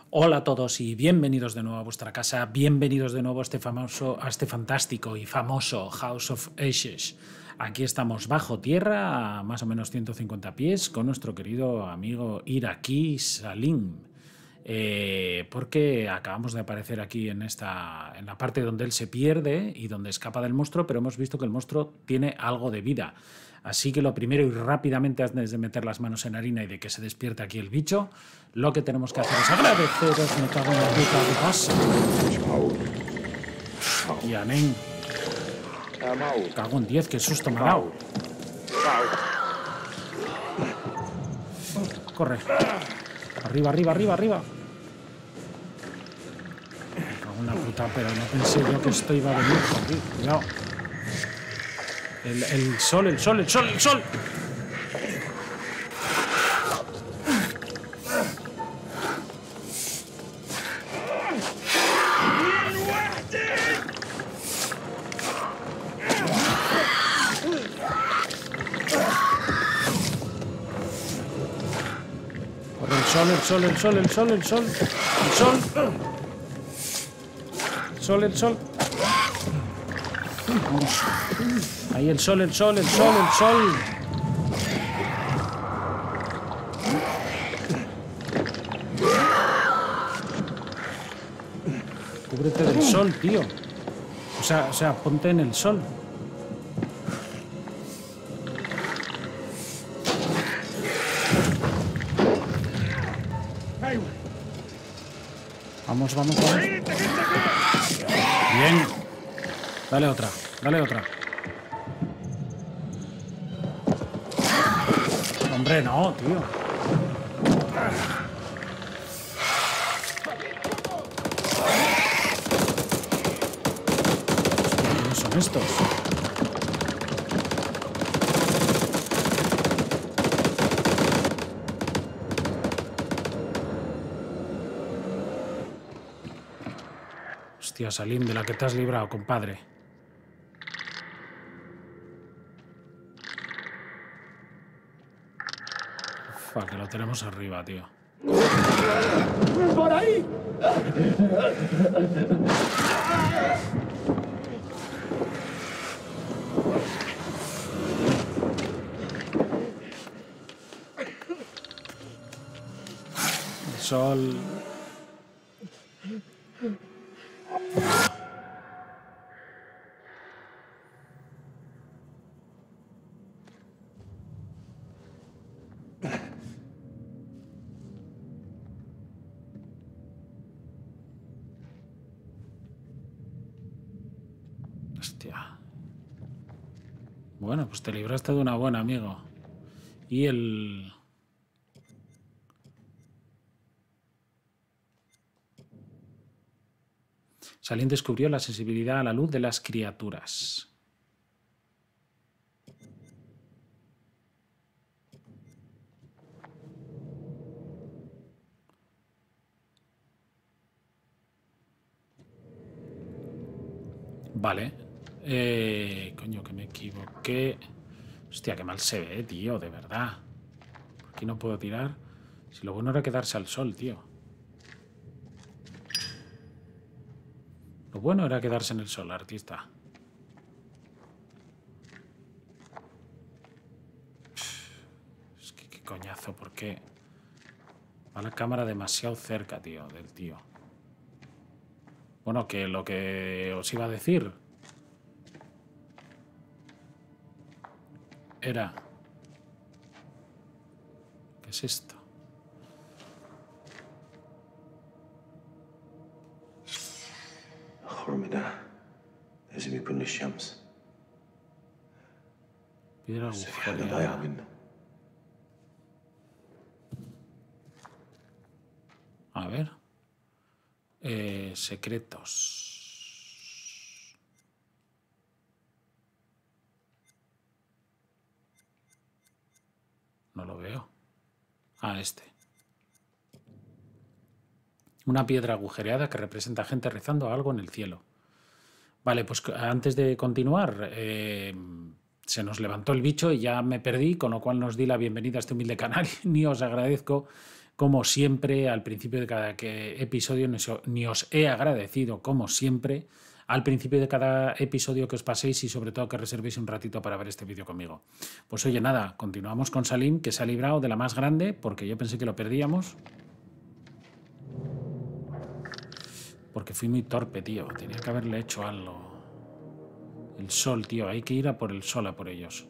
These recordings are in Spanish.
Hola a todos y bienvenidos de nuevo a vuestra casa, bienvenidos de nuevo a este fantástico y famoso House of Ashes. Aquí estamos bajo tierra, a más o menos 150 pies, con nuestro querido amigo iraquí Salim. Porque acabamos de aparecer aquí en la parte donde él se pierde y donde escapa del monstruo, pero hemos visto que el monstruo tiene algo de vida. Así que lo primero y rápidamente, antes de meter las manos en harina y de que se despierte aquí el bicho, lo que tenemos que hacer es agradeceros, me cago en la puta que pasa. Y amén. Cago en 10, qué susto me ha dado. Corre. Arriba, arriba, arriba, arriba. Me cago en la puta, pero no pensé yo que esto iba a venir por aquí. Cuidado. El sol, el sol, el sol, el sol. Corre el sol, el sol, el sol, el sol, el sol. El sol. El sol, el sol. Ahí el sol, el sol, el sol, el sol. Cúbrete del sol, tío. O sea, ponte en el sol. Vamos, vamos, vamos. Bien. Dale otra, dale otra. Hombre, no, tío. ¿Quiénes son estos? Hostia, Salim, de la que te has librado, compadre. Ufa, que lo tenemos arriba, tío. ¡Por ahí! El sol. Hostia. Bueno, pues te libraste de una buena, amigo. Y el... Salim descubrió la sensibilidad a la luz de las criaturas. Vale. Coño, que me equivoqué. Hostia, qué mal se ve, tío, de verdad. ¿Por qué no puedo tirar? Si lo bueno era quedarse al sol, tío. Lo bueno era quedarse en el sol, artista. Es que qué coñazo, ¿por qué? Va la cámara demasiado cerca, tío, del tío. Bueno, que lo que os iba a decir era... ¿Qué es esto? Piedra agujereada. A ver. Secretos. No lo veo. Ah, este. Una piedra agujereada que representa gente rezando algo en el cielo. Vale, pues antes de continuar, se nos levantó el bicho y ya me perdí, con lo cual nos di la bienvenida a este humilde canal y os agradezco como siempre, al principio de cada episodio, ni os he agradecido, como siempre, al principio de cada episodio que os paséis y sobre todo que reservéis un ratito para ver este vídeo conmigo. Pues oye, nada, continuamos con Salim, que se ha librado de la más grande, porque yo pensé que lo perdíamos. Porque fui muy torpe, tío. Tenía que haberle hecho algo. El sol, tío. Hay que ir a por el sol, a por ellos.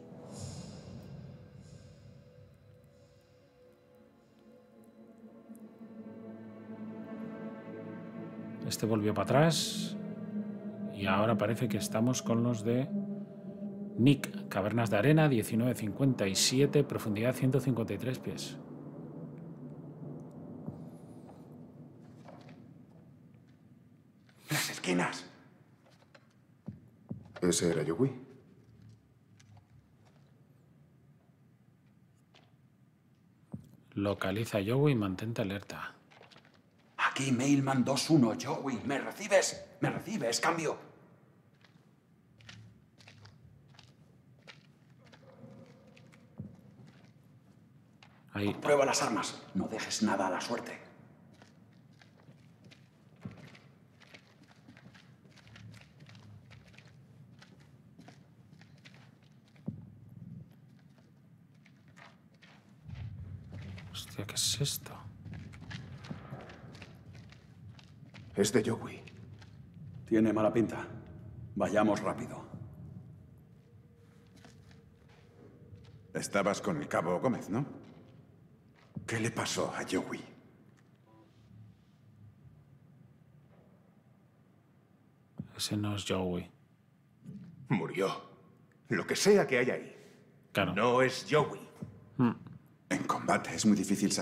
Este volvió para atrás. Y ahora parece que estamos con los de Nick. Cavernas de arena, 1957, profundidad 153 pies. Las esquinas. ¿Ese era Joey? Localiza a Joey y mantente alerta. Aquí Mailman 2-1, Joey. ¿Me recibes? ¿Me recibes? Cambio. Ahí. Prueba las armas. No dejes nada a la suerte. Hostia, ¿qué es esto? Es de Joey. Tiene mala pinta. Vayamos rápido. Estabas con el cabo Gómez, ¿no? ¿Qué le pasó a Joey? Ese no es Joey. Murió. Lo que sea que haya ahí. Claro. No es Joey. En combate es muy difícil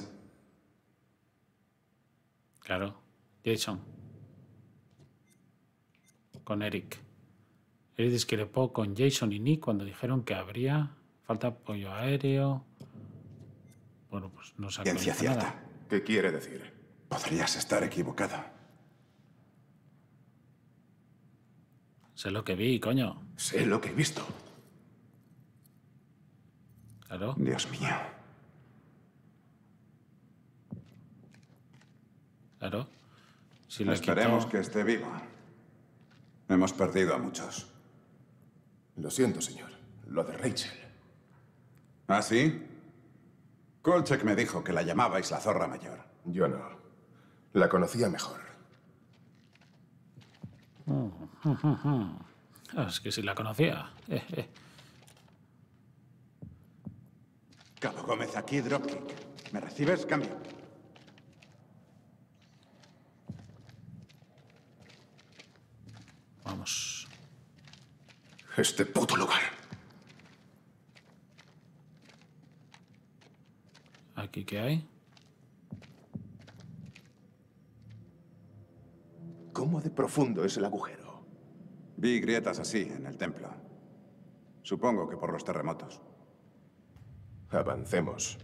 Claro. Jason. Con Eric. Eric discrepó con Jason y Nick cuando dijeron que habría falta apoyo aéreo. Bueno, pues no se Ciencia actualiza cierta. nada. ¿Qué quiere decir? Podrías estar equivocado. Sé lo que vi, coño. Sé lo que he visto. Claro. Dios mío. Claro. Si le Esperemos quitó- que esté vivo. Hemos perdido a muchos. Lo siento, señor. Lo de Rachel. ¿Ah, sí? Kolchak me dijo que la llamabais la zorra mayor. Yo no. La conocía mejor. Es que si la conocía. Cabo Gómez aquí, dropkick. ¿Me recibes? Cambio. Vamos. Este puto lugar. ¿Aquí qué hay? ¿Cómo de profundo es el agujero? Vi grietas así en el templo. Supongo que por los terremotos. Avancemos.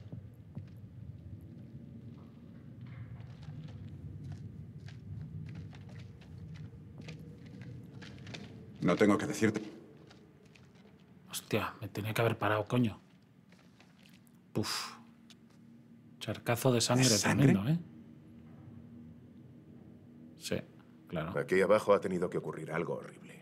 No tengo que decirte. Hostia, me tenía que haber parado, coño. Puf. Charcazo de sangre, ¿Es sangre? tremendo, ¿eh? Sí, claro. Aquí abajo ha tenido que ocurrir algo horrible.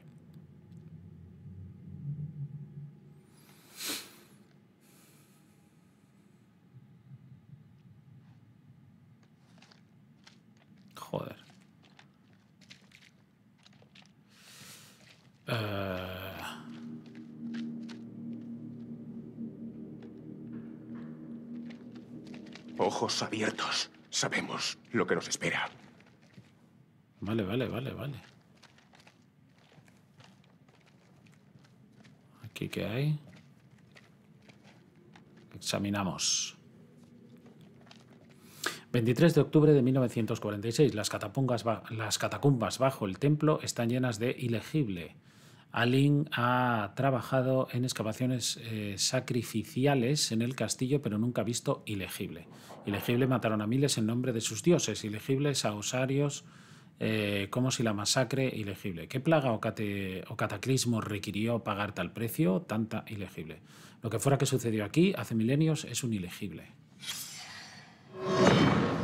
Joder. Ojos abiertos. Sabemos lo que nos espera. Vale, vale, vale, vale. ¿Aquí qué hay? Examinamos. 23 de octubre de 1946. Las catacumbas bajo el templo están llenas de ilegible. Alin ha trabajado en excavaciones sacrificiales en el castillo, pero nunca ha visto ilegible. Ilegible mataron a miles en nombre de sus dioses. Ilegibles a osarios, como si la masacre ilegible. ¿Qué plaga o cataclismo requirió pagar tal precio? Tanta ilegible. Lo que fuera que sucedió aquí hace milenios es un ilegible.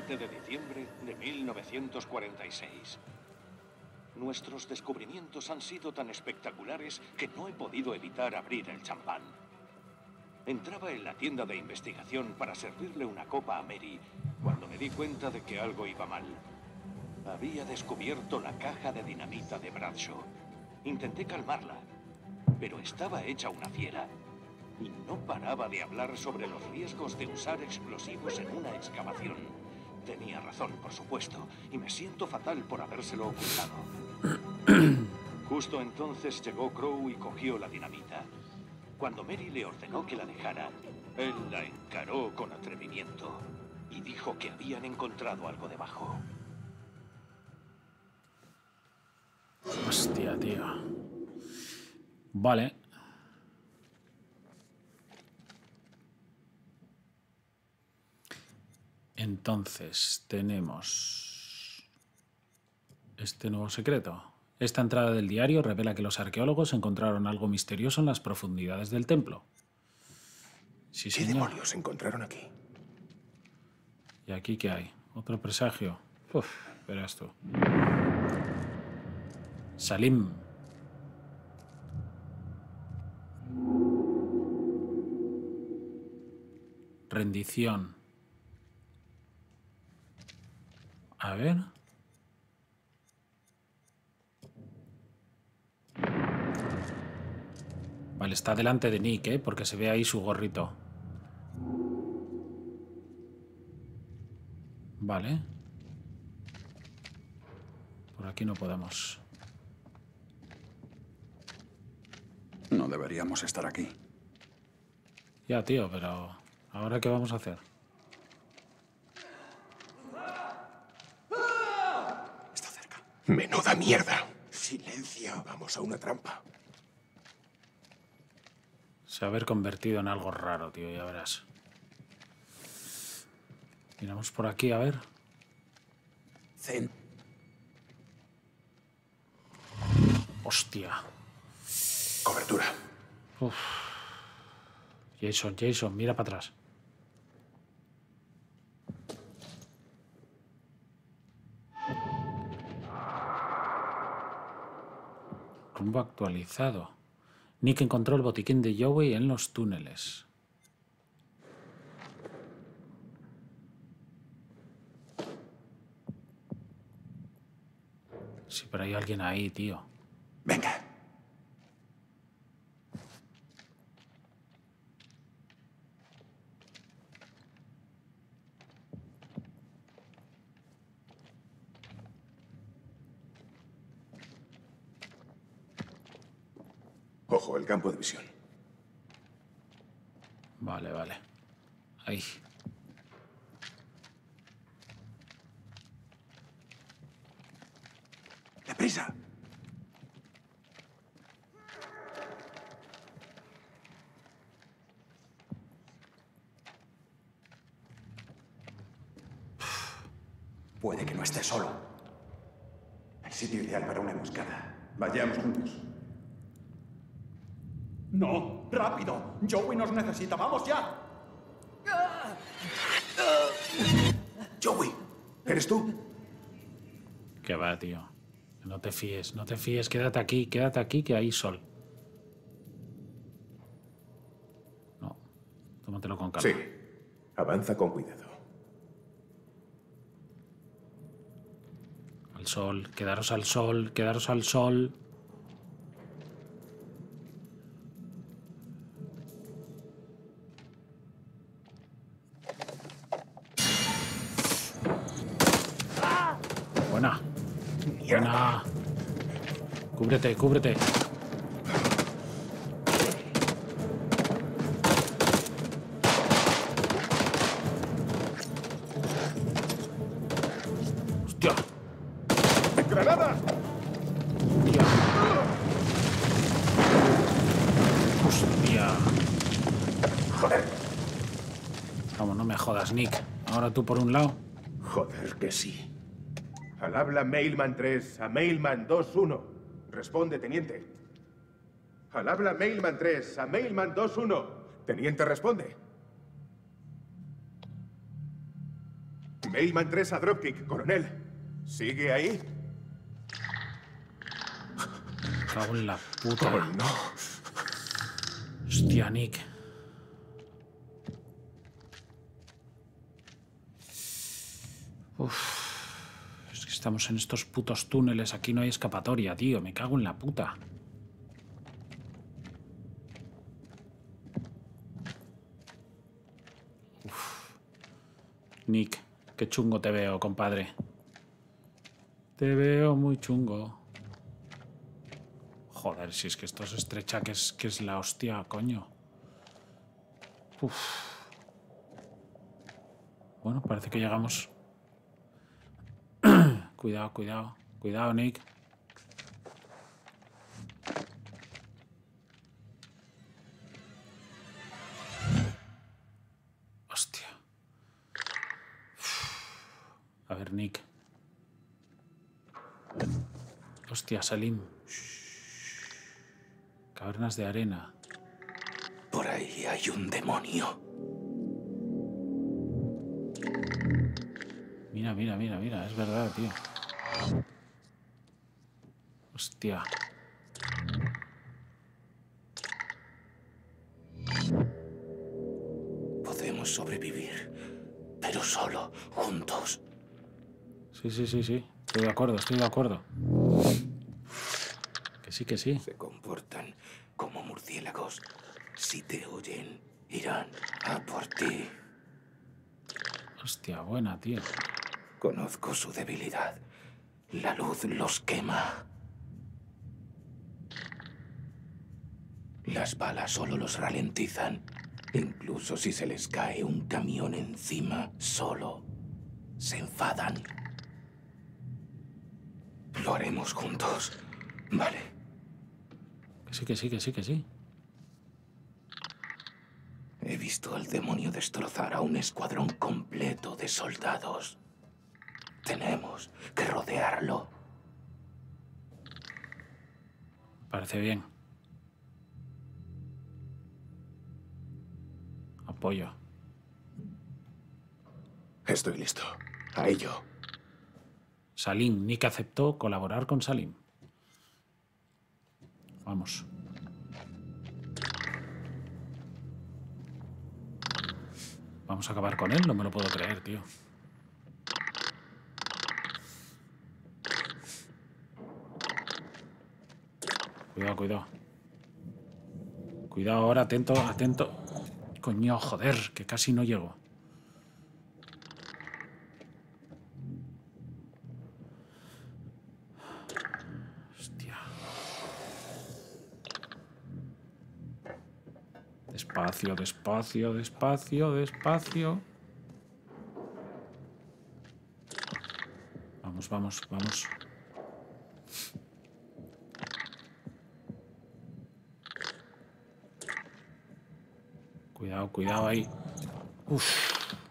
20 de diciembre de 1946. Nuestros descubrimientos han sido tan espectaculares que no he podido evitar abrir el champán. Entraba en la tienda de investigación para servirle una copa a Mary cuando me di cuenta de que algo iba mal. Había descubierto la caja de dinamita de Bradshaw. Intenté calmarla, pero estaba hecha una fiera. Y no paraba de hablar sobre los riesgos de usar explosivos en una excavación. Tenía razón, por supuesto, y me siento fatal por habérselo ocultado. Justo entonces llegó Crow y cogió la dinamita. Cuando Mary le ordenó que la dejara, él la encaró con atrevimiento y dijo que habían encontrado algo debajo. Hostia, tío. Vale. Entonces, tenemos este nuevo secreto. Esta entrada del diario revela que los arqueólogos encontraron algo misterioso en las profundidades del templo. Sí, ¿Qué señor. demonios encontraron aquí? ¿Y aquí qué hay? Otro presagio. Uf, verás tú. Salim. Rendición. A ver. Vale, está delante de Nick, ¿eh? Porque se ve ahí su gorrito. Vale. Por aquí no podemos. No deberíamos estar aquí. Ya, tío, pero ¿ahora qué vamos a hacer? Está cerca. ¡Menuda mierda! ¡Silencio! Vamos a una trampa. Se va a haber convertido en algo raro, tío, ya verás. Miramos por aquí, a ver. Zen. Hostia. Cobertura. Uf. Jason, mira para atrás. Rumbo actualizado. Nick encontró el botiquín de Joey en los túneles. Sí, pero hay alguien ahí, tío. Venga. Ojo, el campo de visión. Vale, vale. Ahí. ¡Deprisa! Puede que no esté solo. El sitio ideal para una emboscada. Vayamos juntos. ¡No! ¡Rápido! ¡Joey nos necesita! ¡Vamos ya! Joey, ¿eres tú? Que va, tío. No te fíes, quédate aquí, que hay sol. No, tómatelo con calma. Sí. Avanza con cuidado. Al sol, quedaros al sol, quedaros al sol. Buena. Buena. Cúbrete, cúbrete. Hostia. ¡Granada! Hostia. Joder. Vamos, no me jodas, Nick. Ahora tú por un lado. Joder que sí. Al habla Mailman 3 a Mailman 2-1. Responde, teniente. Al habla Mailman 3 a Mailman 2-1. Teniente, responde. Mailman 3 a Dropkick, coronel. ¿Sigue ahí? Me cago en la puta. Oh, no. Hostia, Nick. Es que estamos en estos putos túneles. Aquí no hay escapatoria, tío. Me cago en la puta. Nick, qué chungo te veo, compadre. Te veo muy chungo. Joder, si es que esto se estrecha, que es la hostia, coño. Uf. Bueno, parece que llegamos. Cuidado, cuidado. Cuidado, Nick. Hostia. A ver, Nick. Hostia, Salim. Cavernas de arena. Por ahí hay un demonio. Mira, mira, mira, mira. Es verdad, tío. Hostia. Podemos sobrevivir, pero solo juntos. Sí, sí, sí, sí. Estoy de acuerdo, estoy de acuerdo. Que sí, que sí. Se comportan como murciélagos. Si te oyen, irán a por ti. Hostia, buena, tío. Conozco su debilidad. La luz los quema. Las balas solo los ralentizan. Incluso si se les cae un camión encima, solo se enfadan. Lo haremos juntos, ¿vale? Que sí, que sí, que sí, que sí. He visto al demonio destrozar a un escuadrón completo de soldados. Tenemos que rodearlo. Parece bien. Apoyo. Estoy listo. A ello. Salim. Nick aceptó colaborar con Salim. Vamos. Vamos a acabar con él. No me lo puedo creer, tío. Cuidado, cuidado. Cuidado ahora, atento, atento. Coño, joder, que casi no llego. Hostia. Despacio, despacio, despacio, despacio. Vamos, vamos, vamos. Cuidado, cuidado ahí. Uf.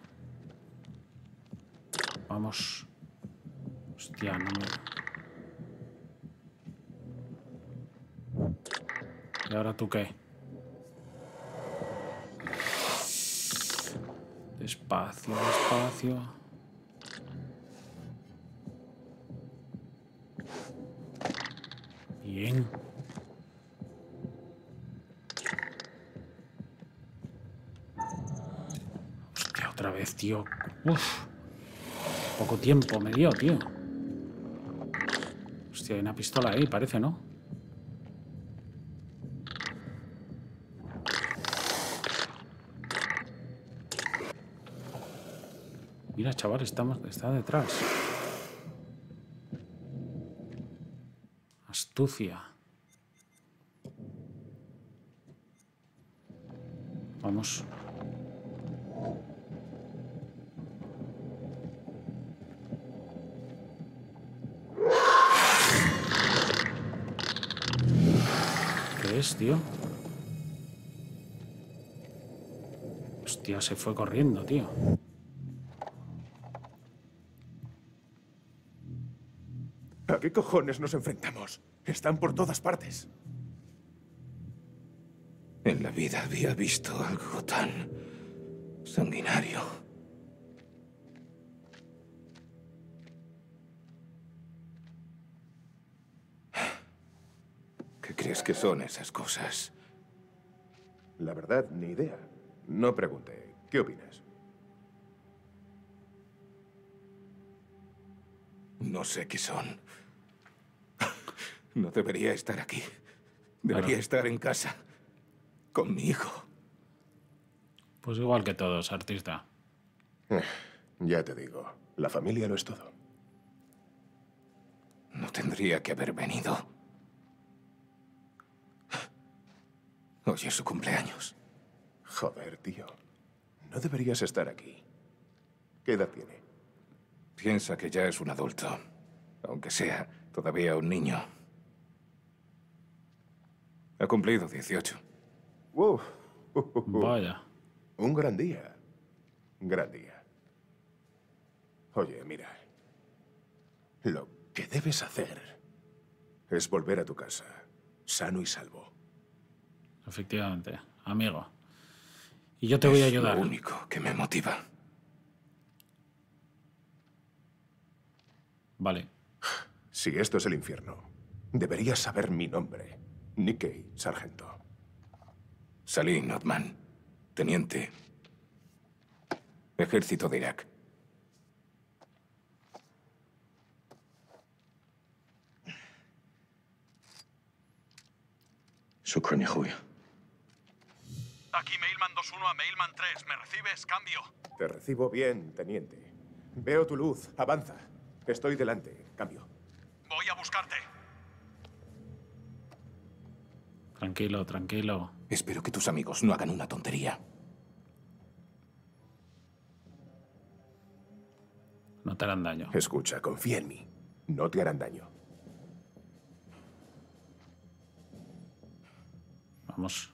Vamos. Hostia, no me... ¿Y ahora tú qué? Despacio, despacio. Bien. Hostia, otra vez, tío. Uf. Poco tiempo me dio, tío. Hostia, hay una pistola ahí, parece, ¿no? Mira, chaval, está detrás. Astucia. Vamos. ¿Qué es, tío? Hostia, se fue corriendo, tío. ¿A qué cojones nos enfrentamos? Están por todas partes. En la vida había visto algo tan sanguinario. ¿Qué crees que son esas cosas? La verdad, ni idea. No pregunte. ¿Qué opinas? No sé qué son. No debería estar aquí. Debería estar en casa. Con mi hijo. Pues igual que todos, artista. Ya te digo, la familia lo es todo. No tendría que haber venido. Hoy es su cumpleaños. Joder, tío. No deberías estar aquí. ¿Qué edad tiene? Piensa que ya es un adulto. Aunque sea todavía un niño. Ha cumplido 18. Uf. Vaya. Un gran día. Gran día. Oye, mira. Lo que debes hacer es volver a tu casa, sano y salvo. Efectivamente, amigo. Y yo te voy a ayudar. Es lo único que me motiva. Vale. Si esto es el infierno, deberías saber mi nombre. Nikkei, sargento. Salim Othman, teniente. Ejército de Irak. شكرا يا اخويا. Aquí Mailman 2-1 a Mailman 3. ¿Me recibes? Cambio. Te recibo bien, teniente. Veo tu luz. Avanza. Estoy delante. Cambio. Voy a buscarte. Tranquilo, tranquilo. Espero que tus amigos no hagan una tontería. No te harán daño. Escucha, confía en mí. No te harán daño. Vamos.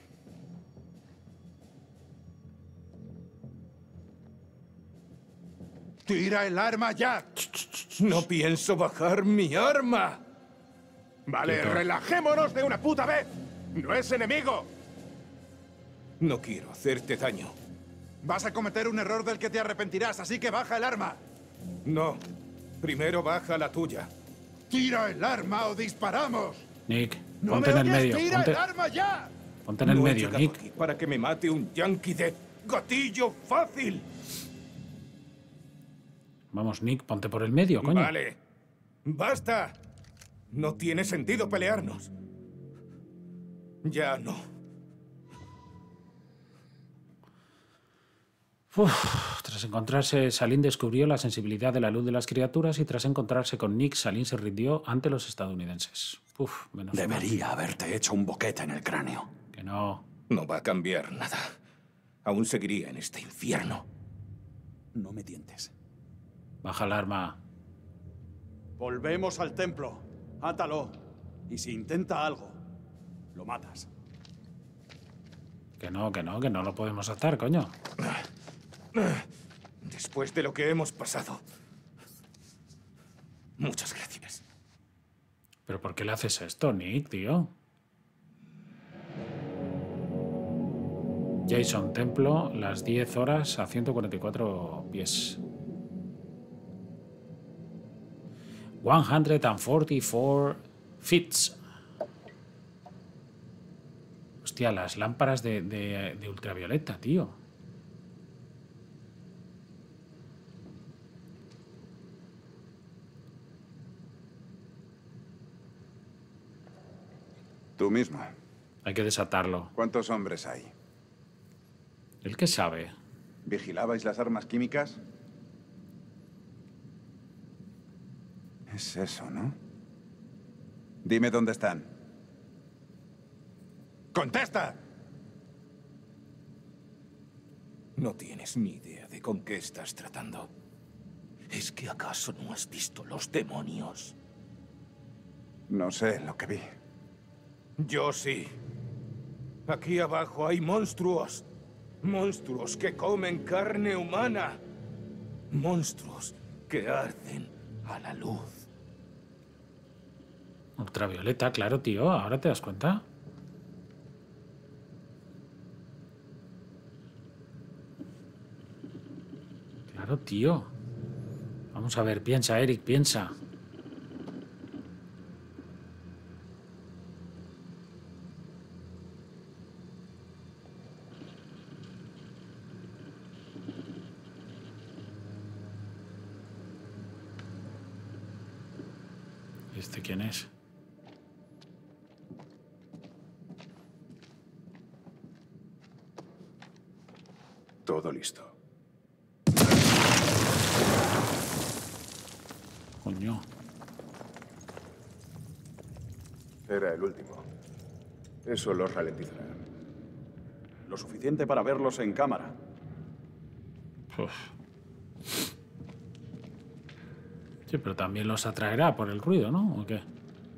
¡Tira el arma ya! No pienso bajar mi arma. Vale, relajémonos de una puta vez. No es enemigo. No quiero hacerte daño. Vas a cometer un error del que te arrepentirás, así que baja el arma. No. Primero baja la tuya. ¡Tira el arma o disparamos! Nick, ¡No ponte me en el oyes! medio. ¡Tira el arma ya! Ponte en el No he medio, llegado Nick. aquí para que me mate un yankee de gatillo fácil. Vamos, Nick, ponte por el medio, coño. Vale. ¡Basta! No tiene sentido pelearnos. Ya no. Tras encontrarse, Salim descubrió la sensibilidad de la luz de las criaturas y tras encontrarse con Nick, Salim se rindió ante los estadounidenses. Menos mal. Debería haberte hecho un boquete en el cráneo. Que no. No va a cambiar nada. Aún seguiría en este infierno. No me tientes. Baja el arma. Volvemos al templo. Átalo. Y si intenta algo, lo matas. Que no lo podemos atar, coño. Después de lo que hemos pasado. Muchas gracias. ¿Pero por qué le haces esto, Nick, tío? Jason Templo, las 10 horas a 144 pies. 144 feet. Hostia, las lámparas de ultravioleta, tío. Tú mismo. Hay que desatarlo. ¿Cuántos hombres hay? ¿El qué sabe? ¿Vigilabais las armas químicas? Es eso, ¿no? Dime dónde están. ¡Contesta! No tienes ni idea de con qué estás tratando. ¿Es que acaso no has visto los demonios? No sé lo que vi. Yo sí. Aquí abajo hay monstruos. Monstruos que comen carne humana. Monstruos que arden a la luz. Ultravioleta, claro, tío. ¿Ahora te das cuenta? Claro, tío. Vamos a ver, piensa, Eric, piensa. este quién es? Todo listo. Coño. Era el último. Eso los ralentizará. Lo suficiente para verlos en cámara. Uf. Sí, pero también los atraerá por el ruido, ¿no? ¿O qué?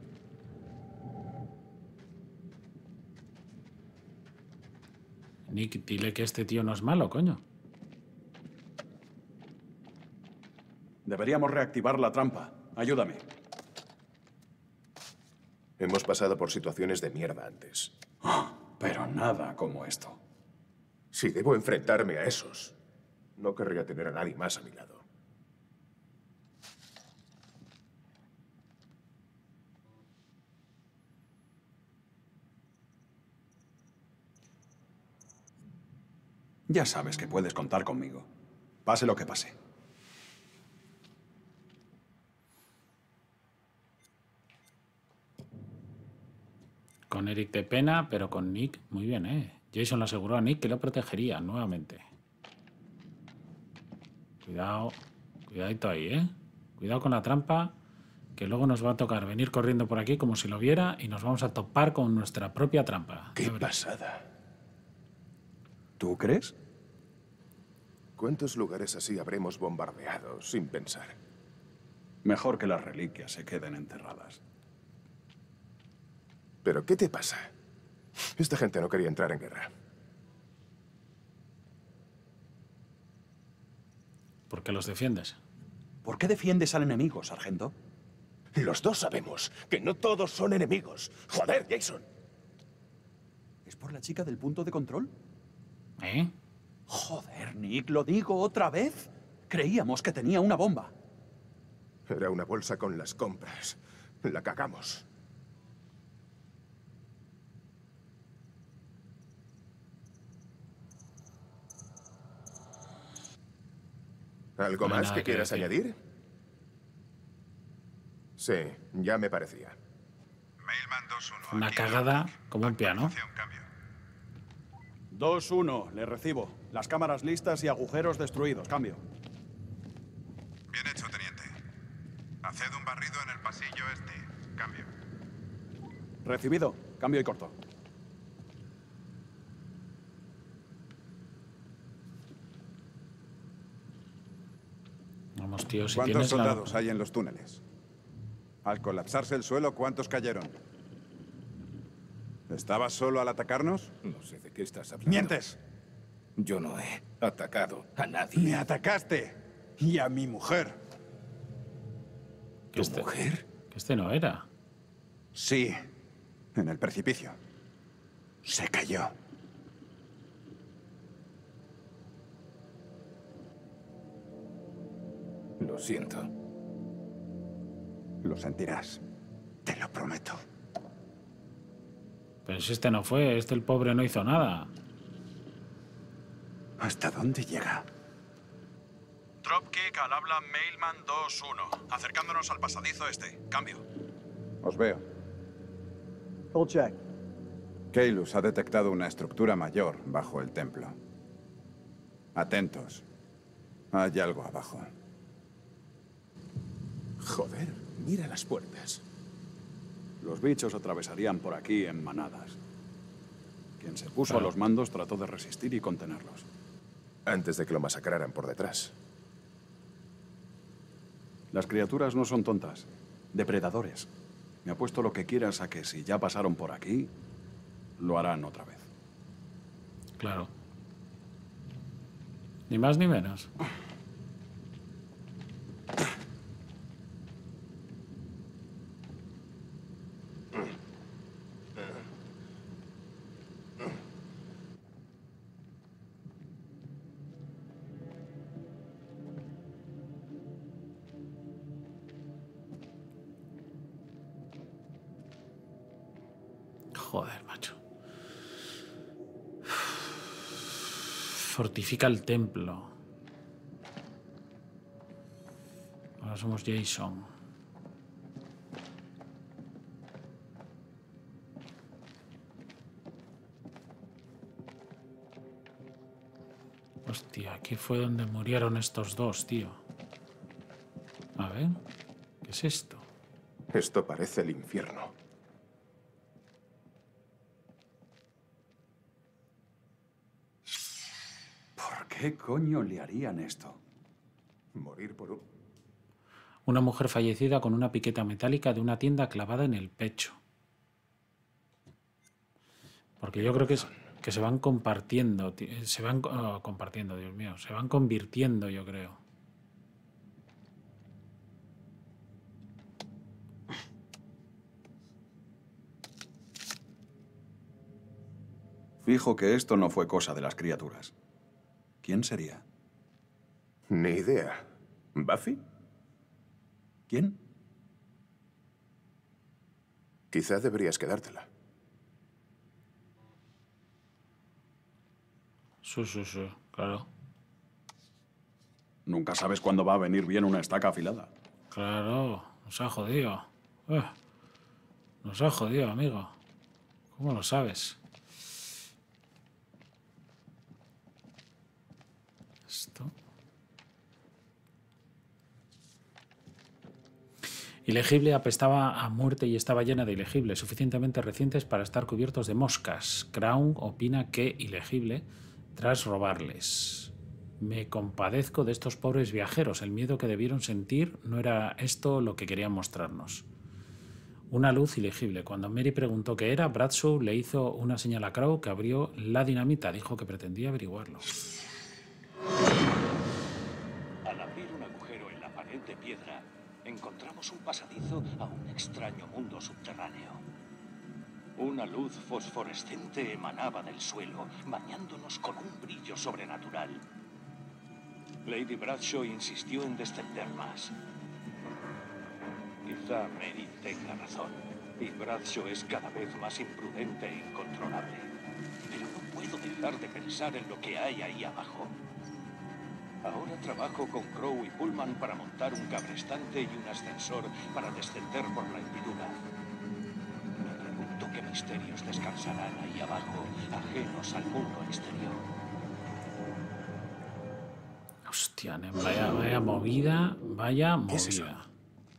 Nick, dile que este tío no es malo, coño. Deberíamos reactivar la trampa. Ayúdame. Hemos pasado por situaciones de mierda antes. Pero nada como esto. Si debo enfrentarme a esos, no querría tener a nadie más a mi lado. Ya sabes que puedes contar conmigo. Pase lo que pase. Con Eric de pena, pero con Nick, muy bien, ¿eh? Jason le aseguró a Nick que lo protegería nuevamente. Cuidado, cuidadito ahí, ¿eh? Cuidado con la trampa, que luego nos va a tocar venir corriendo por aquí como si lo viera y nos vamos a topar con nuestra propia trampa. ¡Qué pasada! ¿Tú crees? ¿Cuántos lugares así habremos bombardeado sin pensar? Mejor que las reliquias se queden enterradas. ¿Pero qué te pasa? Esta gente no quería entrar en guerra. ¿Por qué los defiendes? ¿Por qué defiendes al enemigo, sargento? Los dos sabemos que no todos son enemigos. ¡Joder, Jason! ¿Es por la chica del punto de control? ¿Eh? Joder, Nick, ¿lo digo otra vez? Creíamos que tenía una bomba. Era una bolsa con las compras. La cagamos. ¿Algo No hay más nada que que quieras decir. añadir? Sí, ya me parecía. Mailman 2-1. Una aquí cagada Londres. como un piano. Actualización, cambio. 2-1, le recibo. Las cámaras listas y agujeros destruidos. Cambio. Bien hecho, teniente. Haced un barrido en el pasillo este. Cambio. Recibido. Cambio y corto. Vamos, tío, si ¿Cuántos tienes soldados hay en los túneles? Al colapsarse el suelo, ¿cuántos cayeron? ¿Estabas solo al atacarnos? No sé de qué estás hablando. ¡Mientes! Yo no he atacado a nadie. ¡Me atacaste! ¡Y a mi mujer! Que ¿Tu mujer? Que este no era. Sí, en el precipicio. Se cayó. Lo siento. Lo sentirás. Te lo prometo. Pero si este no fue, el pobre no hizo nada. ¿Hasta dónde llega? Dropkick al habla Mailman 2-1. Acercándonos al pasadizo este. Cambio. Os veo. Full check. Keylus ha detectado una estructura mayor bajo el templo. Atentos. Hay algo abajo. Joder, mira las puertas. Los bichos atravesarían por aquí en manadas. Quien se puso Claro. a los mandos trató de resistir y contenerlos. Antes de que lo masacraran por detrás. Las criaturas no son tontas. Depredadores. Me apuesto lo que quieras a que si ya pasaron por aquí, lo harán otra vez. Claro. Ni más ni menos. Joder, macho. Fortifica el templo. Ahora somos Jason. Aquí fue donde murieron estos dos, tío. A ver, ¿qué es esto? Esto parece el infierno. ¿Por qué coño le harían esto? Morir por un... Una mujer fallecida con una piqueta metálica de una tienda clavada en el pecho. Porque yo creo que se van compartiendo, se van compartiendo, Dios mío, se van convirtiendo, yo creo. Fijo que esto no fue cosa de las criaturas. ¿Quién sería? Ni idea. ¿Buffy? ¿Quién? Quizá deberías quedártela. Sí, claro. Nunca sabes cuándo va a venir bien una estaca afilada. Claro, nos ha jodido. Nos ha jodido, amigo. ¿Cómo lo sabes? Esto. Ilegible apestaba a muerte y estaba llena de ilegibles, suficientemente recientes para estar cubiertos de moscas. Crown opina que ilegible tras robarles. Me compadezco de estos pobres viajeros. El miedo que debieron sentir no era esto lo que querían mostrarnos. Una luz ilegible. Cuando Mary preguntó qué era, Bradshaw le hizo una señal a Crow que abrió la dinamita. Dijo que pretendía averiguarlo. Al abrir un agujero en la pared de piedra, encontramos un pasadizo a un extraño mundo subterráneo. Una luz fosforescente emanaba del suelo, bañándonos con un brillo sobrenatural. Lady Bradshaw insistió en descender más. Quizá Mary tenga razón, y Bradshaw es cada vez más imprudente e incontrolable. Pero no puedo dejar de pensar en lo que hay ahí abajo. Ahora trabajo con Crow y Pullman para montar un cabrestante y un ascensor para descender por la hendidura. Me pregunto qué misterios descansarán ahí abajo, ajenos al mundo exterior. Hostia, vaya movida, vaya ¿Qué es eso? movida.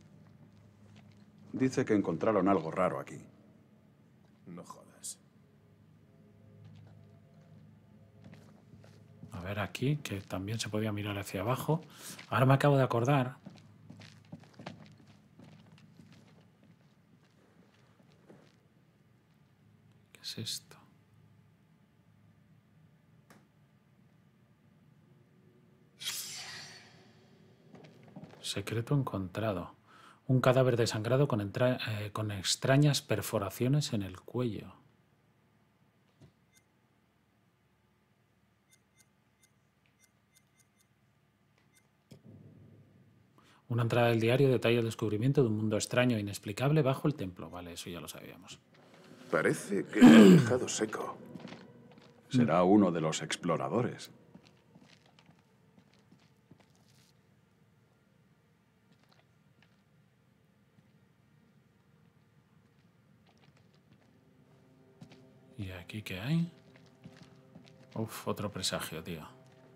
Dice que encontraron algo raro aquí. No jodas. A ver aquí, que también se podía mirar hacia abajo. Ahora me acabo de acordar. ¿Qué es esto? Secreto encontrado. Un cadáver desangrado con extrañas perforaciones en el cuello. Una entrada del diario detalla el descubrimiento de un mundo extraño e inexplicable bajo el templo. Vale, eso ya lo sabíamos. Parece que lo han dejado seco. Será uno de los exploradores. ¿Y aquí qué hay? Uf, otro presagio, tío.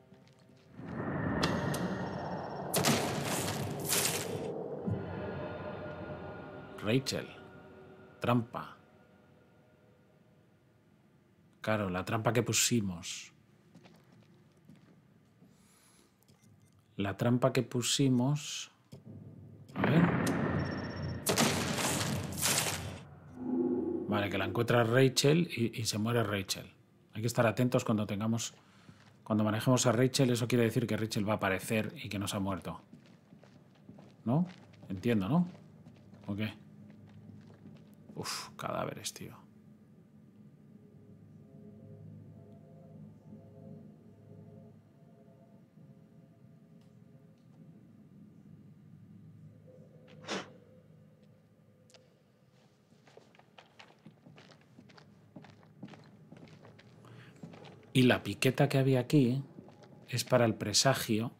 Rachel. Trampa. Claro, la trampa que pusimos. La trampa que pusimos... A ver. Vale, que la encuentra Rachel y se muere Rachel. Hay que estar atentos cuando tengamos... Cuando manejemos a Rachel, eso quiere decir que Rachel va a aparecer y que no se ha muerto. ¿No? Entiendo, ¿no? ¿O qué? Uf, cadáveres, tío. Y la piqueta que había aquí es para el presagio.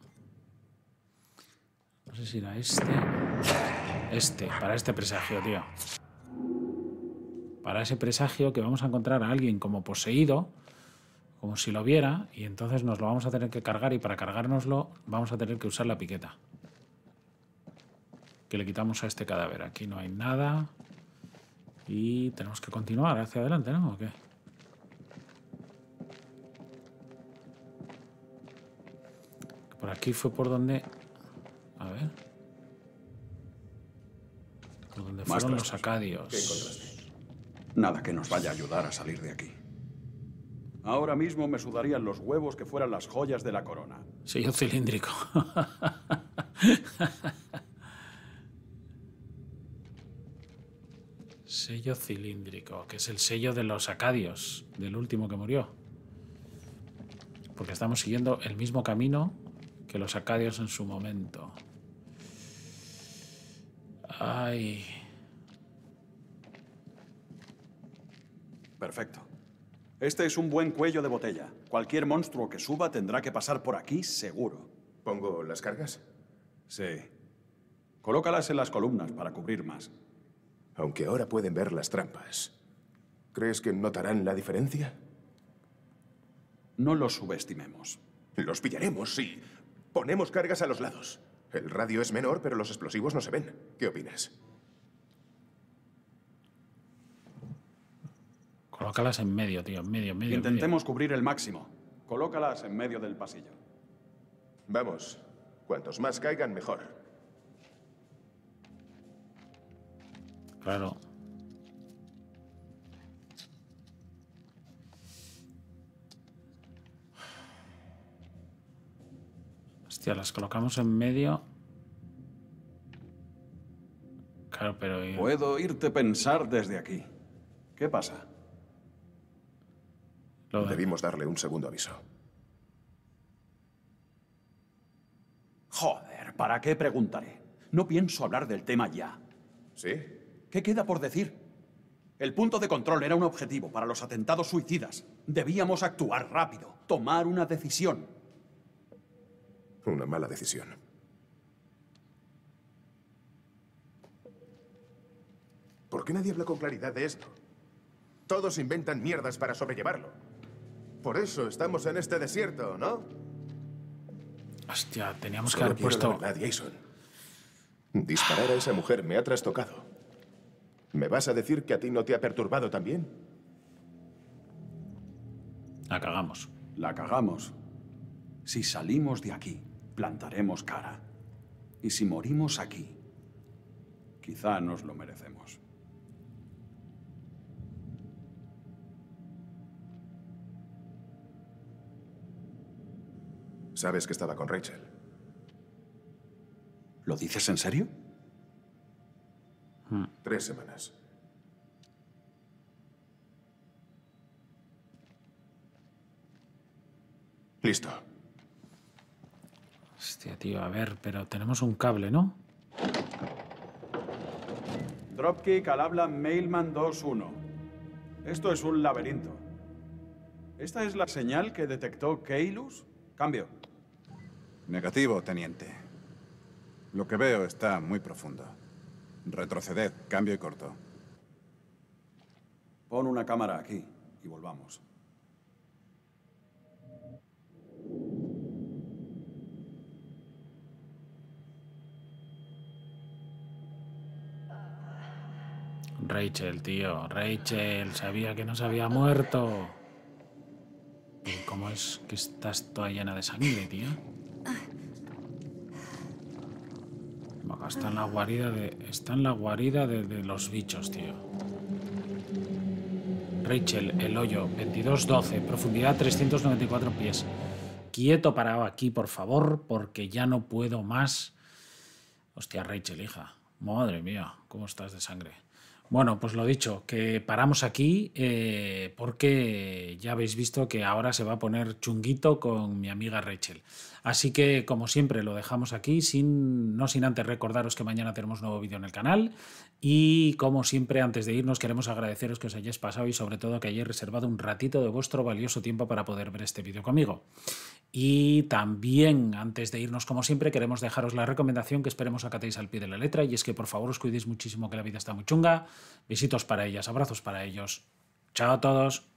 No sé si era para este presagio, tío. Para ese presagio que vamos a encontrar a alguien como poseído, como si lo viera, y entonces nos lo vamos a tener que cargar, y para cargárnoslo vamos a tener que usar la piqueta. Que le quitamos a este cadáver. Aquí no hay nada. Y tenemos que continuar hacia adelante, ¿no? ¿O qué? Por aquí fue por donde... A ver. Por donde Más fueron los trastos. acadios. ¿Qué encontraste? Nada que nos vaya a ayudar a salir de aquí. Ahora mismo me sudarían los huevos que fueran las joyas de la corona. Sello cilíndrico. Sello cilíndrico, que es el sello de los acadios, del último que murió. Porque estamos siguiendo el mismo camino que los acadios en su momento. Ay. Perfecto. Este es un buen cuello de botella. Cualquier monstruo que suba tendrá que pasar por aquí seguro. ¿Pongo las cargas? Sí. Colócalas en las columnas para cubrir más. Aunque ahora pueden ver las trampas. ¿Crees que notarán la diferencia? No los subestimemos. Los pillaremos si ponemos cargas a los lados. El radio es menor, pero los explosivos no se ven. ¿Qué opinas? Colócalas en medio, tío, en medio, en medio. Intentemos cubrir el máximo. Colócalas en medio del pasillo. Vamos. Cuantos más caigan, mejor. Claro. Hostia, las colocamos en medio. Claro, pero... Puedo oírte pensar desde aquí. ¿Qué pasa? Lo de- Debimos darle un segundo aviso. Joder, ¿para qué preguntaré? No pienso hablar del tema ya. ¿Sí? ¿Qué queda por decir? El punto de control era un objetivo para los atentados suicidas. Debíamos actuar rápido, tomar una decisión. Una mala decisión. ¿Por qué nadie habla con claridad de esto? Todos inventan mierdas para sobrellevarlo. Por eso estamos en este desierto, ¿no? Hostia, teníamos que Solo haber quiero la puesto... verdad, Jason. Disparar a esa mujer me ha trastocado. ¿Me vas a decir que a ti no te ha perturbado también? La cagamos. La cagamos. Si salimos de aquí, plantaremos cara. Y si morimos aquí, quizá nos lo merecemos. Sabes que estaba con Rachel. ¿Lo dices en serio? 3 semanas. Listo. Hostia, tío, a ver, pero tenemos un cable, ¿no? Dropkick al habla Mailman 2-1. Esto es un laberinto. ¿Esta es la señal que detectó Keylus? Cambio. Negativo, teniente. Lo que veo está muy profundo. Retroceded, cambio y corto. Pon una cámara aquí y volvamos. Rachel, tío, Rachel, sabía que no se había muerto. ¿Y cómo es que estás toda llena de sangre, tío? Acá está en la guarida de... Está en la guarida de los bichos, tío. Rachel, el hoyo, 22-12, profundidad 394 pies. Quieto parado aquí, por favor, porque ya no puedo más. Hostia, Rachel, hija. Madre mía, cómo estás de sangre. Bueno, pues lo dicho, que paramos aquí porque ya habéis visto que ahora se va a poner chunguito con mi amiga Rachel. Así que, como siempre, lo dejamos aquí, no sin antes recordaros que mañana tenemos nuevo vídeo en el canal. Y, como siempre, antes de irnos, queremos agradeceros que os hayáis pasado y, sobre todo, que hayáis reservado un ratito de vuestro valioso tiempo para poder ver este vídeo conmigo. Y también, antes de irnos, como siempre, queremos dejaros la recomendación que esperemos acatéis al pie de la letra, y es que por favor os cuidéis muchísimo, que la vida está muy chunga. Besitos para ellas, abrazos para ellos. Chao a todos.